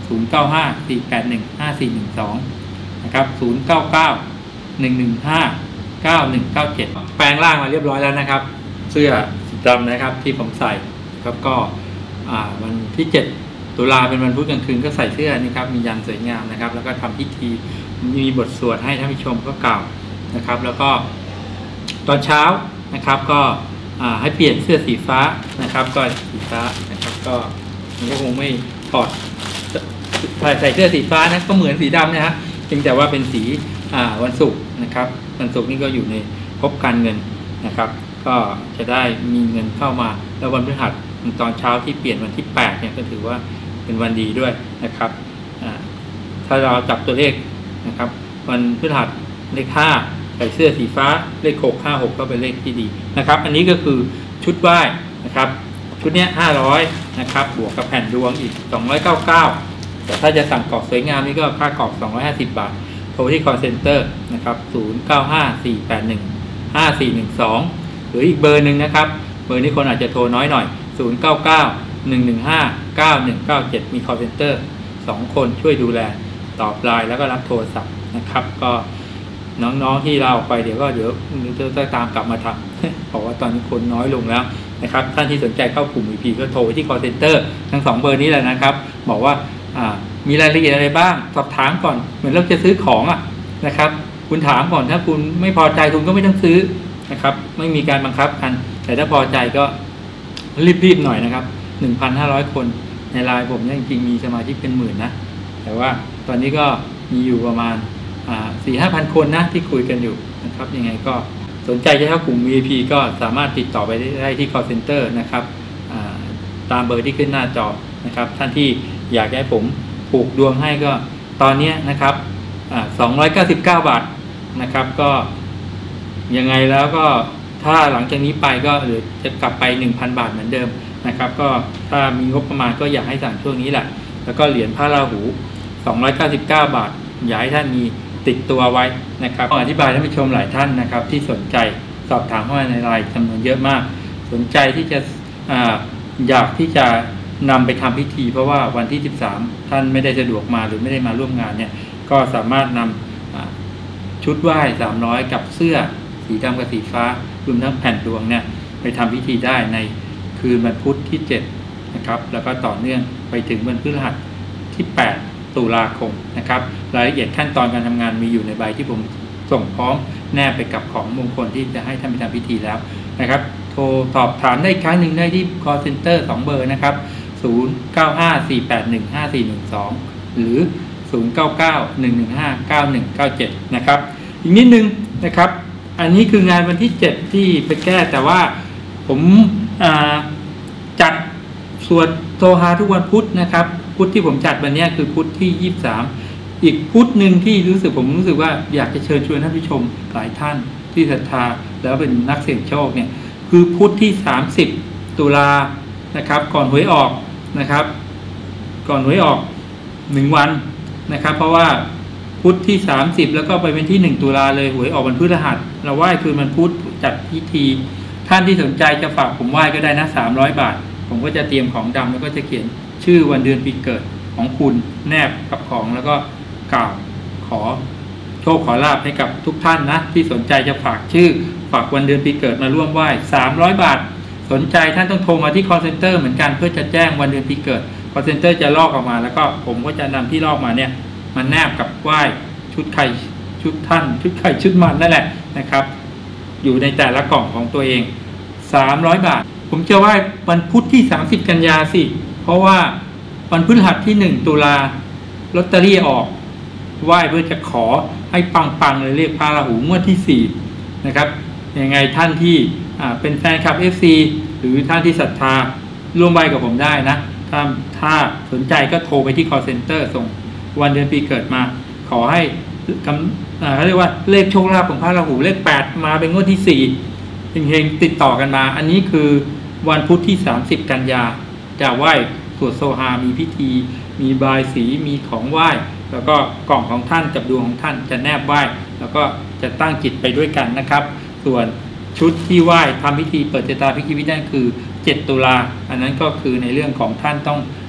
A: ศูนย์ เก้า ห้า สี่ แปด หนึ่ง ห้า สี่ หนึ่ง สองนะครับศูนย์ เก้า เก้า หนึ่ง หนึ่ง ห้า เก้า หนึ่ง เก้า เจ็ดแปลงร่างมาเรียบร้อยแล้วนะครับเสื้อสีดำนะครับที่ผมใส่ครับก็วันที่เจ็ดตุลาเป็นวันพุธกลางคืนก็ใส่เสื้อนี่ครับมียันสวยงามนะครับแล้วก็ทำพิธีมีบทสวดให้ท่านผู้ชมก็กล่าวนะครับแล้วก็ตอนเช้านะครับก็ให้เปลี่ยนเสื้อสีฟ้านะครับก็สีฟ้านะครับก็มันก็คงไม่ถอดใส่เสื้อสีฟ้านะก็เหมือนสีดำนะฮะเพียงแต่ว่าเป็นสีวันศุกร์นะครับวันศุกร์นี่ก็อยู่ในภพการเงินนะครับก็จะได้มีเงินเข้ามาแล้ววันพฤหัสตอนเช้าที่เปลี่ยนวันที่แปดเนี่ยก็ถือว่าเป็นวันดีด้วยนะครับถ้าเราจับตัวเลขนะครับวันพฤหัสเลขห้าใส่เสื้อสีฟ้าเลขหก ห้า หกก็เป็นเลขที่ดีนะครับอันนี้ก็คือชุดไหว้นะครับชุดนี้ห้าร้อยนะครับบวกกับแผ่นดวงอีกสองร้อยเก้าสิบเก้าแต่ถ้าจะสั่งกรอบสวยงามนี่ก็ค่ากรอบสองร้อยห้าสิบบาทโทรที่ call center นะครับศูนย์ เก้า ห้า สี่ แปด หนึ่ง ห้า สี่ หนึ่ง สองหรืออีกเบอร์หนึ่งนะครับเบอร์นี้คนอาจจะโทรน้อยหน่อยศูนย์ เก้า เก้า หนึ่ง หนึ่ง ห้า เก้า หนึ่ง เก้า เจ็ดมี call center สองคนช่วยดูแลตอบไลน์แล้วก็รับโทรศัพท์นะครับก็น้องๆที่เราไปเดี๋ยวก็เดี๋ยวจะตามกลับมาทำเพราะว่าตอนนี้คนน้อยลงแล้วนะครับท่านที่สนใจเข้ากลุ่ม วี พี ก็โทรที่ call center ทั้งสองเบอร์นี้แหละนะครับบอกว่ามีรายละเอียดอะไรบ้างสอบถามก่อนเหมือนเราจะซื้อของอ่ะนะครับคุณถามก่อนถ้าคุณไม่พอใจคุณก็ไม่ต้องซื้อนะครับไม่มีการบังคับกันแต่ถ้าพอใจก็รีบๆหน่อยนะครับ หนึ่งพันห้าร้อย คนในไลน์ผมจริงๆมีสมาชิกเป็นหมื่นนะแต่ว่าตอนนี้ก็มีอยู่ประมาณ สี่ห้าพัน คนนะที่คุยกันอยู่นะครับยังไงก็สนใจจะเข้ากลุ่ม วี ไอ พี ก็สามารถติดต่อไปได้ที่ call center นะครับตามเบอร์ที่ขึ้นหน้าจอนะครับท่านที่อยากให้ผมผูกดวงให้ก็ตอนนี้นะครับสองร้อยเก้าสิบเก้าบาทนะครับก็ยังไงแล้วก็ถ้าหลังจากนี้ไปก็หรือจะกลับไป หนึ่งพัน บาทเหมือนเดิมนะครับก็ถ้ามีงบประมาณก็อยากให้สั่งช่วงนี้แหละแล้วก็เหรียญพระราหูสองร้อยเก้าสิบเก้าบาทอยากให้ท่านมีติดตัวไว้นะครับอธิบายท่านผู้ชมหลายท่านนะครับที่สนใจสอบถามเข้ามาในไลน์จำนวนเยอะมากสนใจที่จะ อ, อยากที่จะนำไปทำพิธีเพราะว่าวันที่สิบสามท่านไม่ได้สะดวกมาหรือไม่ได้มาร่วมงานเนี่ยก็สามารถนำชุดไหว้สามร้อยกับเสื้อสีดำกับสีฟ้ารวมทั้งแผ่นดวงเนี่ยไปทำพิธีได้ในคืนวันพุธที่เจ็ดนะครับแล้วก็ต่อเนื่องไปถึงวันพฤหัสที่แปดตุลาคมนะครับรายละเอียดขั้นตอนการทำงานมีอยู่ในใบที่ผมส่งพร้อมแนบไปกับของมงคลที่จะให้ท่านไปทำพิธีแล้วนะครับโทรสอบถามได้ครั้งหนึ่งได้ที่ call center สองเบอร์นะครับศูนย์ เก้า ห้า สี่ แปด หนึ่ง ห้า สี่ หนึ่ง สองหรือศูนย์ เก้า เก้า หนึ่ง หนึ่ง ห้า เก้า หนึ่ง เก้า เจ็ดนะครับอีกนิดนึงนะครับอันนี้คืองานวันที่เจ็ดที่ไปแก้แต่ว่าผมจัดสวดโทฮาทุกวันพุธนะครับพุธที่ผมจัดวันนี้คือพุธที่ยี่สิบสามอีกพุธหนึ่งที่รู้สึกผมรู้สึกว่าอยากจะเชิญชวนท่านผู้ชมหลายท่านที่ศรัทธาแล้วเป็นนักเสี่ยงโชคเนี่ยคือพุธที่สามสิบตุลานะครับก่อนหวยออกนะครับก่อนหวยออกหนึ่งวันนะครับเพราะว่าพุธที่สามสิบแล้วก็ไปเป็นที่หนึ่งตุลาเลยหวยออกวันพฤหัสเราไหว้คืนวันพุธจัดพิธีท่านที่สนใจจะฝากผมไหว้ก็ได้นะสามร้อยบาทผมก็จะเตรียมของดำแล้วก็จะเขียนชื่อวันเดือนปีเกิดของคุณแนบกับของแล้วก็กล่าวขอโชคขอลาภให้กับทุกท่านนะที่สนใจจะฝากชื่อฝากวันเดือนปีเกิดมาร่วมไหว้สามร้อยบาทสนใจท่านต้องโทรมาที่ call center เหมือนกันเพื่อจะแจ้งวันเดือนปีเกิด call center จะลอกออกมาแล้วก็ผมก็จะนำที่ลอกมาเนี่ยมาแนบกับไหว้ชุดใครชุดท่านชุดใครชุดมันนั่นแหละนะครับอยู่ในแต่ละกล่องของตัวเองสามร้อยบาทผมจะไหว้วันพุธที่สามสิบกันยาสิเพราะว่าวันพฤหัสที่หนึ่งตุลาลอตเตอรี่ออกไหว้เพื่อจะขอให้ปังๆเลยเรียกพระราหูงวดที่สี่นะครับยังไงท่านที่เป็นแฟนคลับ เอฟ ซี หรือท่านที่ศรัทธาร่วมไหว้กับผมได้นะถ้าถ้าสนใจก็โทรไปที่ call center ส่งวันเดือนปีเกิดมาขอให้เขาเรียกว่าเลขโชคลาภของพระราหูเลขแปดมาเป็นงวดที่สี่เฮงๆติดต่อกันมาอันนี้คือวันพุธที่สามสิบกันยาจะไหว้สวดโซฮามีพิธีมีบายสีมีของไหว้แล้วก็กล่องของท่านกับดวงของท่านจะแนบไหว้แล้วก็จะตั้งจิตไปด้วยกันนะครับส่วนชุดที่ไหว้ทำพิธีเปิดเจตาพิธีวิธีคือเจ็ดตุลาอันนั้นก็คือในเรื่องของท่านต้อง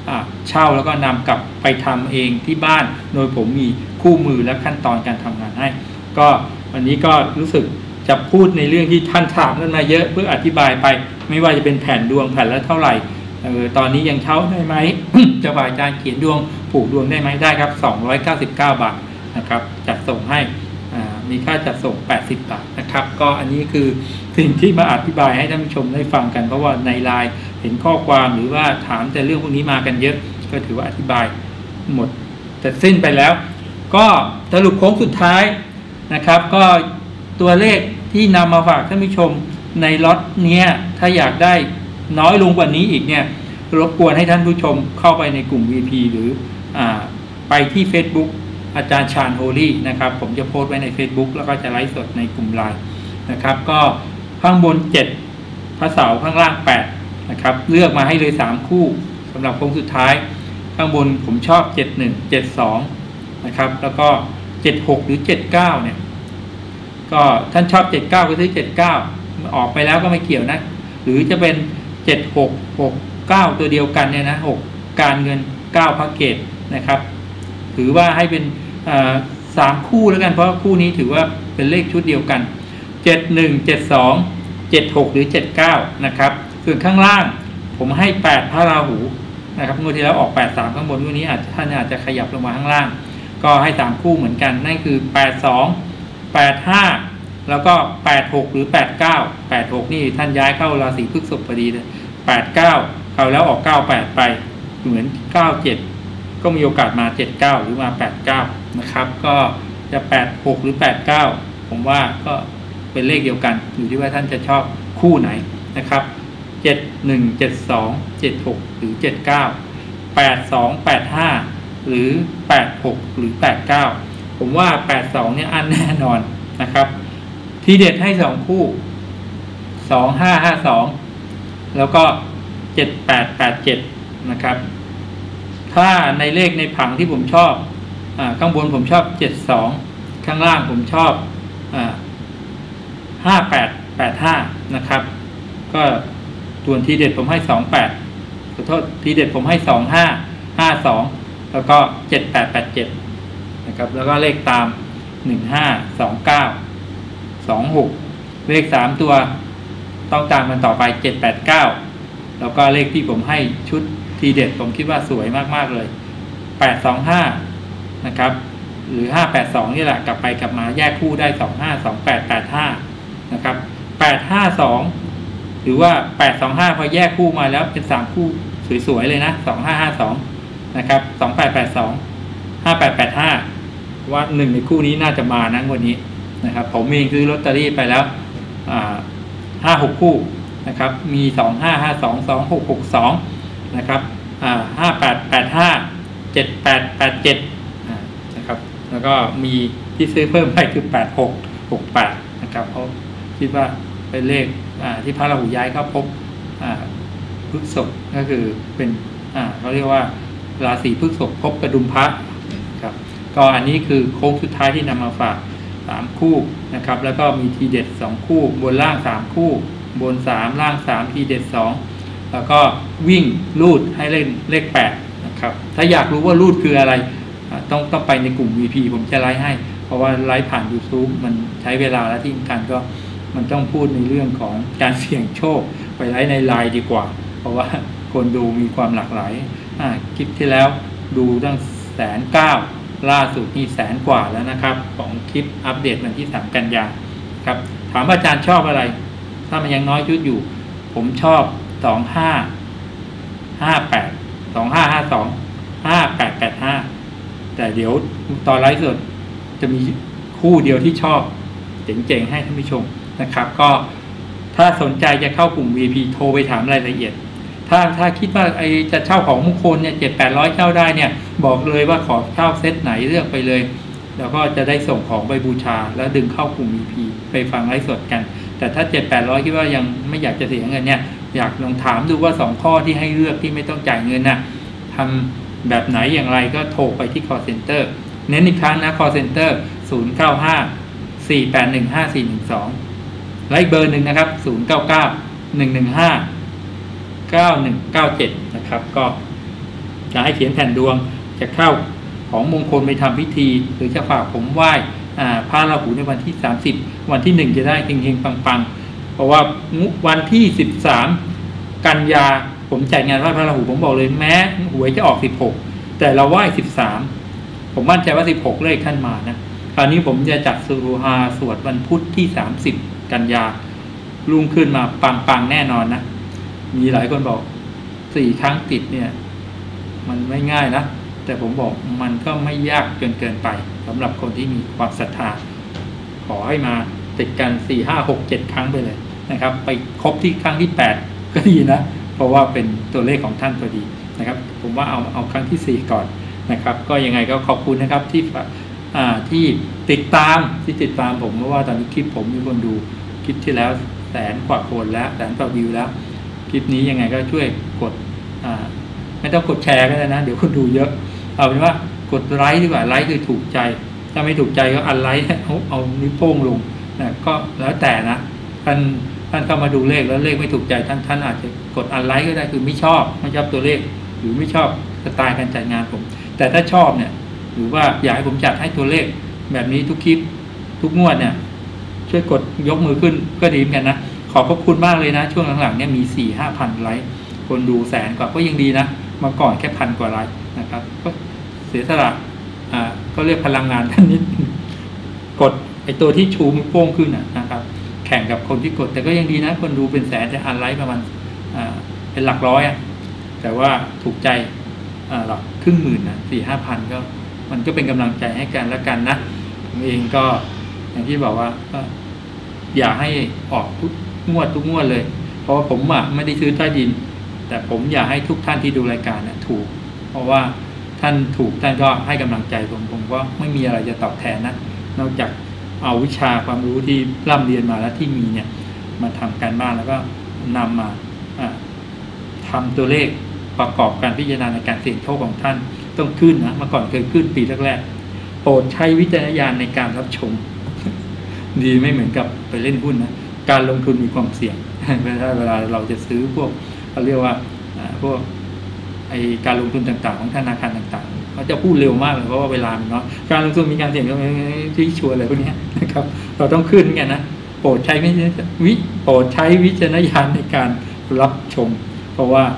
A: เช่าแล้วก็นำกลับไปทำเองที่บ้านโดยผมมีคู่มือและขั้นตอนการทำงานให้ก็วันนี้ก็รู้สึกจะพูดในเรื่องที่ท่านถามกันมาเยอะเพื่ออธิบายไปไม่ว่าจะเป็นแผ่นดวงแผ่นละเท่าไหร่เออตอนนี้ยังเช่าได้ไหม จะบ่ายการเขียนดวงผูกดวงได้ไหมได้ครับสองร้อยเก้าสิบเก้าบาทนะครับจัดส่งให้มีค่าจัดส่งแปดสิบบาทนะครับก็อันนี้คือสิ่งที่มาอธิบายให้ท่านผู้ชมได้ฟังกันเพราะว่าในไลน์เห็นข้อความหรือว่าถามแต่เรื่องพวกนี้มากันเยอะก็ถือว่าอธิบายหมดแต่สิ้นไปแล้วก็สรุปโค้งสุดท้ายนะครับก็ตัวเลขที่นำมาฝากท่านผู้ชมในล็อตนี้ถ้าอยากได้น้อยลงกว่านี้อีกเนี่ยรบกวนให้ท่านผู้ชมเข้าไปในกลุ่ม วี พี หรืออ่าไปที่ Facebook อาจารย์ชาญโฮลี่นะครับผมจะโพสต์ไว้ใน Facebook แล้วก็จะไลฟ์สดในกลุ่มไลน์นะครับก็ข้างบนเจ็ดพระเสาร์ข้างล่างแปดนะครับเลือกมาให้เลยสามคู่สำหรับโค้งสุดท้ายข้างบนผมชอบเจ็ดหนึ่ง เจ็ดสองนะครับแล้วก็เจ็ดหกหรือเจ็ดเก้าเนี่ยก็ท่านชอบเจ็ดเก้าก็ซื้อเจ็ดเก้าออกไปแล้วก็ไม่เกี่ยวนะหรือจะเป็นเจ็ดหก หกเก้าตัวเดียวกันเนี่ยนะหกการเงินเก้าพระเกตนะครับถือว่าให้เป็นสามคู่แล้วกันเพราะคู่นี้ถือว่าเป็นเลขชุดเดียวกันเจ็ดหนึ่ง เจ็ดสอง เจ็ดหกหรือเจ็ดเก้านะครับส่วนข้างล่างผมให้แปดพระราหูนะครับงวดที่แล้วออกแปดสามข้างบนงวดนี้อาจจะท่านอาจจะขยับลงมาข้างล่างก็ให้สามคู่เหมือนกันนั่นคือแปดสอง แปดห้าแล้วก็แปดหกหรือแปดเก้า แปดหกนี่ท่านย้ายเข้าราศีพฤษภพอดีเลยแปดเก้าเข้าแล้วออกเก้าแปดไปเหมือนเก้าเจ็ดก็มีโอกาสมาเจ็ดเก้าหรือมาแปดเก้านะครับก็จะแปดหกหรือแปดเก้าผมว่าก็เป็นเลขเดียวกันอยู่ที่ว่าท่านจะชอบคู่ไหนนะครับเจ็ดหนึ่ง เจ็ดสอง เจ็ดหกหรือเจ็ดเก้า แปดสอง แปดห้าหรือแปดหกหรือแปดเก้าผมว่าแปดสองเนี่ยอันแน่นอนนะครับทีเด็ดให้สองคู่สองห้าห้าสองแล้วก็เจ็ดแปดแปดเจ็ดนะครับถ้าในเลขในผังที่ผมชอบอ่าข้างบนผมชอบเจ็ดสองข้างล่างผมชอบอ่าห้าแปดแปดห้านะครับก็ส่วนทีเด็ดผมให้สองแปดขอโทษทีเด็ดผมให้สองห้าห้าสองแล้วก็เจ็ดแปดแปดเจ็ดนะครับแล้วก็เลขตามหนึ่งห้า สองเก้า สองหกเลขสามตัวต้องตามมันต่อไปเจ็ดแปดเก้าแล้วก็เลขที่ผมให้ชุดทีเด็ดผมคิดว่าสวยมากๆเลยแปดสองห้านะครับหรือห้าแปดสองนี่แหละกลับไปกลับมาแยกคู่ได้สองห้า สองแปด แปดห้านะครับแปดห้าสองหรือว่าแปดสองห้าพอแยกคู่มาแล้วเป็นสามคู่สวยๆเลยนะสองห้าห้าสองนะครับสองแปดแปดสอง ห้าแปดแปดห้าว่าหนึ่งในคู่นี้น่าจะมานะวันนี้นะครับผมเองซื้อลอตเตอรี่ไปแล้วอ่าห้าหกคู่นะครับมีสองห้าห้าสอง สองหกหกสองนะครับอ่าห้าแปดแปดห้า เจ็ดแปดแปดเจ็ดอ่านะครับแล้วก็มีที่ซื้อเพิ่มไปคือแปดหก หกแปดนะครับเพราะคิดว่าเป็นเลขอ่าที่พระราหูย้ายเข้าพบอ่าพฤษภก็คือเป็นอ่าเขาเรียกว่าราศีพฤษภพบกระดุมพระครับก็อันนี้คือโค้งสุดท้ายที่นำมาฝากสามคู่นะครับแล้วก็มีทีเด็ดสองคู่บนล่างสามคู่บนสามล่างสามทีเด็ดสองแล้วก็วิ่งลูดให้เล่นเลขแปดนะครับถ้าอยากรู้ว่าลูดคืออะไรต้องต้องไปในกลุ่ม วี พี ผมจะไลฟ์ให้เพราะว่าไลฟ์ผ่าน YouTube มันใช้เวลาและที่สำคัญก็มันต้องพูดในเรื่องของการเสี่ยงโชคไปไลฟ์ในไลน์ดีกว่าเพราะว่าคนดูมีความหลากหลายคลิปที่แล้วดูตั้งแสนเก้าล่าสุดนี่แสนกว่าแล้วนะครับของคลิปอัปเดตวันที่สามกันยาครับถามอาจารย์ชอบอะไรถ้ามันยังน้อยชุดอยู่ผมชอบสองห้าห้าแปดสองห้าห้าสองห้าแปดแปดห้าแต่เดี๋ยวตอนไลฟ์สดจะมีคู่เดียวที่ชอบเจ๋งๆให้ท่านผู้ชมนะครับก็ถ้าสนใจจะเข้ากลุ่ม วี พี โทรไปถามรายละเอียดถ้าถ้าคิดว่าไอจะเช่าของมงคลเนี่ยเจ็ดแปดร้อยเช่าได้เนี่ยบอกเลยว่าขอเช่าเซตไหนเลือกไปเลยแล้วก็จะได้ส่งของไปบูชาแล้วดึงเข้ากลุ่ม วี พี ไปฟังไลฟ์สดกันแต่ถ้าเจ็ดแปดร้อยคิดว่ายังไม่อยากจะเสียเงินเนี่ยอยากลองถามดูว่าสองข้อที่ให้เลือกที่ไม่ต้องจ่ายเงินน่ะทำแบบไหนอย่างไรก็โทรไปที่ call center เน้นอีกครั้งนะ call center ศูนย์ เก้า ห้า สี่ แปด หนึ่ง ห้า สี่ หนึ่ง สองและอีกเบอร์หนึ่งนะครับศูนย์ เก้า เก้า หนึ่ง หนึ่ง ห้า เก้า หนึ่ง เก้า เจ็ดนะครับก็จะให้เขียนแผ่นดวงจะเข้าของมงคลไปทำพิธีหรือจะฝากผมไหว้พระราหูในวันที่สามสิบวันที่หนึ่งจะได้เฮงๆปังๆเพราะว่าวันที่สิบสามกันยาผมจัดงานไหว้พระราหูผมบอกเลยแม้หวยจะออกสิบหกแต่เราไหว้สิบสามผมมั่นใจว่าสิบหกเลขท่านมานะคราวนี้ผมจะจัดสุรุหาสวดวันพุธที่สามสิบกันยารุ่งขึ้นมาปังๆแน่นอนนะมีหลายคนบอกสี่ครั้งติดเนี่ยมันไม่ง่ายนะแต่ผมบอกมันก็ไม่ยากจนเกินไปสำหรับคนที่มีความศรัทธาขอให้มาติดกันสี่ห้าหกเจ็ดครั้งไปเลยนะครับไปครบที่ครั้งที่แปดก็ดีนะเพราะว่าเป็นตัวเลขของท่านพอดีนะครับผมว่าเอาเอาครั้งที่สี่ก่อนนะครับก็ยังไงก็ขอบคุณนะครับที่อ่าที่ติดตามที่ติดตามผมเพราะว่าตอนนี้คลิปผมมีคนดูคลิปที่แล้วแสนกว่าคนแล้วแสนกว่าวิวแล้วคลิปนี้ยังไงก็ช่วยกดอ่าไม่ต้องกดแชร์ก็ได้นะเดี๋ยวคนดูเยอะเอาเป็นว่ากดไลค์ดีกว่าไลค์คือถูกใจถ้าไม่ถูกใจก็อันไลค์เอาเอานิ้วโป้งลงนะก็แล้วแต่นะท่านท่านเข้ามาดูเลขแล้วเลขไม่ถูกใจท่านท่านอาจจะกดอันไลค์ก็ได้คือไม่ชอบไม่ชอบตัวเลขหรือไม่ชอบสไตล์การจัดงานผมแต่ถ้าชอบเนี่ยหรือว่าอยากให้ผมจัดให้ตัวเลขแบบนี้ทุกคลิปทุกงวดเนี่ยช่วยกดยกมือขึ้นก็ดีเหมือนกันนะขอบพระคุณมากเลยนะช่วงหลังๆเนี่ยมีสี่ห้าพันไลค์คนดูแสนกว่าก็ยังดีนะมาก่อนแค่พันกว่าไลค์นะครับก็เสียสละอ่าก็เรียกพลังงานท่านนิดกดไอตัวที่ชูมือโป้งขึ้นนะครับแข่งกับคนที่กดแต่ก็ยังดีนะคนดูเป็นแสนแต่อันไลค์ประมาณอ่าเป็นหลักร้อยอ่ะแต่ว่าถูกใจอ่าหลักครึ่งหมื่นนะสี่ห้าพันก็มันก็เป็นกำลังใจให้กันและกันนะผมเองก็อย่างที่บอกว่าก็อย่าให้ออกทุกงวดทุกงวดเลยเพราะว่าผมอ่ะไม่ได้ซื้อใต้ดินแต่ผมอยากให้ทุกท่านที่ดูรายการเนี่ยถูกเพราะว่าท่านถูกท่านก็ให้กำลังใจผมผมก็ไม่มีอะไรจะตอบแทนนะนอกจากเอาวิชาความรู้ที่ร่ำเรียนมาแล้วที่มีเนี่ยมาทำการบ้านแล้วก็นำมาทำตัวเลขประกอบการพิจารณาในการเสี่ยงโชคของท่านต้องขึ้นนะเมื่อก่อนเคยขึ้นปีแรกๆโปรดใช้วิจารณญาณในการรับชมดีไม่เหมือนกับไปเล่นหุ้นนะการลงทุนมีความเสี่ยงเวลาเราจะซื้อพวกเขาเรียกว่าพวกไอการลงทุนต่างๆของธนาคารต่างๆเขาจะพูดเร็วมากเลยเพราะว่าเวลามันน้อยการลงทุนมีการเสี่ยงที่ชัวร์อะไรพวกนี้นะครับเราต้องขึ้นกันนะโปรดใช้วิโปรดใช้วิจารณญาณในการรับชมเพราะว่า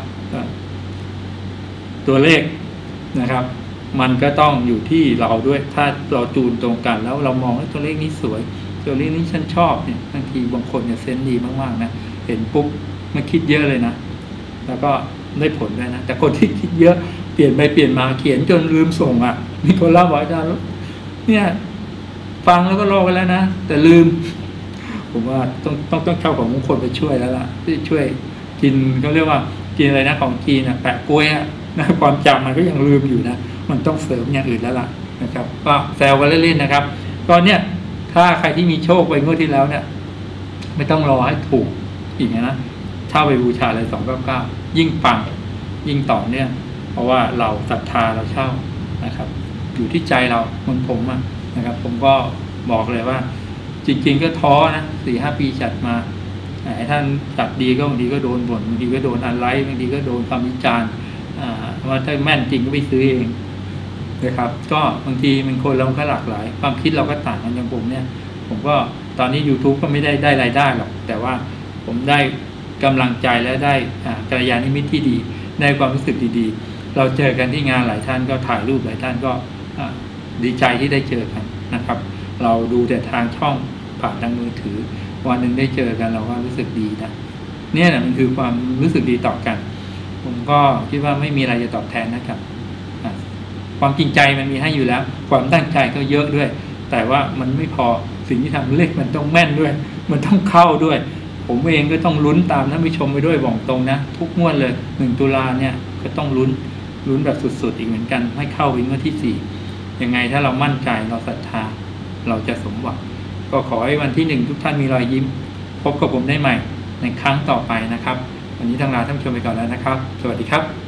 A: ตัวเลขนะครับมันก็ต้องอยู่ที่เราด้วยถ้าเราจูนตรงกันแล้วเรามองว่าตัวเลขนี้สวยตัวเลขนี้ฉันชอบเนี่ยบางทีบางคนเนี่ยเซนส์ดีมากๆนะเห็นปุ๊บมาคิดเยอะเลยนะแล้วก็ได้ผลด้วยนะแต่คนที่คิดเยอะเปลี่ยนไปเปลี่ยนมาเขียนจนลืมส่งอ่ะมีคนเล่าบอกอาจารย์เนี่ยฟังแล้วก็รอกันแล้วนะแต่ลืมผมว่าต้องต้องต้องเข้าของมงคลไปช่วยแล้วล่ะที่ช่วยกินเขาเรียกว่ากินอะไรนะของจีนอ่ะแปะกล้วยอ่ะนะความจำมันก็ยังลืมอยู่นะมันต้องเสริมอย่างอื่นแล้วล่ะนะครับก็แซวกันเล่นๆนะครับก็เนี่ยถ้าใครที่มีโชคไปงวดที่แล้วเนี่ยไม่ต้องรอให้ถูกอีกนะเช่าไปบูชาเลยสองเก้าเก้ายิ่งปังยิ่งต่อเนื่องเพราะว่าเราศรัทธาเราเช่านะครับอยู่ที่ใจเราเหมือนผมอ่ะนะครับผมก็บอกเลยว่าจริงๆก็ท้อนะสี่ห้าปีจัดมาไอ้ท่านจัดดีก็บางทีก็โดนบ่นบางทีก็โดนอันไลค์บางทีก็โดนความวิจารณ์ว่าถ้าแม่นจริงก็ไปซื้อเองนะครับก็บางทีมันคนเราก็หลากหลายความคิดเราก็ต่างกันอย่างผมเนี่ยผมก็ตอนนี้ YouTube ก็ไม่ได้ได้รายได้หรอกแต่ว่าผมได้กำลังใจและได้กัลยาณมิตรที่ดีได้ความรู้สึกดีๆเราเจอกันที่งานหลายท่านก็ถ่ายรูปหลายท่านก็ดีใจที่ได้เจอกันนะครับเราดูแต่ทางช่องผ่านทางมือถือวันหนึ่งได้เจอกันเราก็รู้สึกดีนะเนี่ยนะมันคือความรู้สึกดีต่อกันผมก็คิดว่าไม่มีอะไรจะตอบแทนนะครับความจริงใจมันมีให้อยู่แล้วความตั้งใจก็เยอะด้วยแต่ว่ามันไม่พอสิ่งที่ทำเลขมันต้องแม่นด้วยมันต้องเข้าด้วยผมเองก็ต้องลุ้นตามท่านผู้ชมไปด้วยบอกตรงนะทุกงวดเลยหนึ่งตุลาเนี่ยก็ต้องลุ้นลุ้นแบบสุดๆอีกเหมือนกันให้เข้าวินงวดที่สี่ยังไงถ้าเรามั่นใจเราศรัทธาเราจะสมหวังก็ขอให้วันที่หนึ่งทุกท่านมีรอยยิ้มพบกับผมได้ใหม่ในครั้งต่อไปนะครับวันนี้ทางลาท่านผู้ชมไปก่อนแล้วนะครับสวัสดีครับ